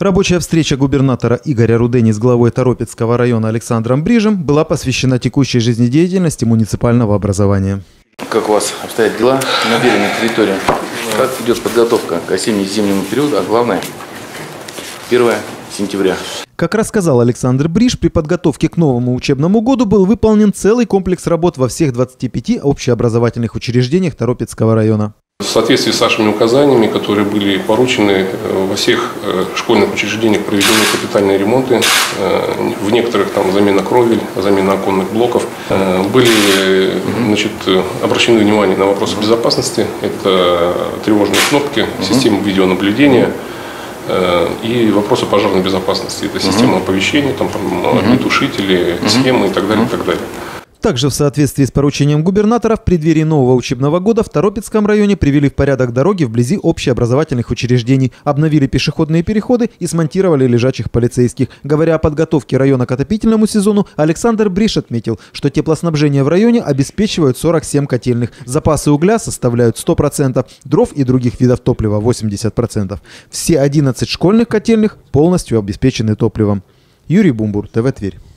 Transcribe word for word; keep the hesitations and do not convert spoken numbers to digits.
Рабочая встреча губернатора Игоря Рудени с главой Торопецкого района Александром Брижем была посвящена текущей жизнедеятельности муниципального образования. Как у вас обстоят дела на береговой территории? Как идет подготовка к осенне-зимнему периоду, а главное первое сентября? Как рассказал Александр Бриж, при подготовке к новому учебному году был выполнен целый комплекс работ во всех двадцати пяти общеобразовательных учреждениях Торопецкого района. В соответствии с нашими указаниями, которые были поручены, во всех школьных учреждениях проведены капитальные ремонты, в некоторых там замена кровель, замена оконных блоков. Были, значит, обращены внимание на вопросы безопасности, это тревожные кнопки, система видеонаблюдения и вопросы пожарной безопасности, это система оповещения, там, огнетушители, схемы и так далее, и так далее. Также в соответствии с поручением губернатора в преддверии нового учебного года в Торопецком районе привели в порядок дороги вблизи общеобразовательных учреждений, обновили пешеходные переходы и смонтировали лежачих полицейских. Говоря о подготовке района к отопительному сезону, Александр Бриж отметил, что теплоснабжение в районе обеспечивают сорок семь котельных. Запасы угля составляют сто процентов, дров и других видов топлива восемьдесят процентов. Все одиннадцать школьных котельных полностью обеспечены топливом. Юрий Бумбур, ТВ Тверь.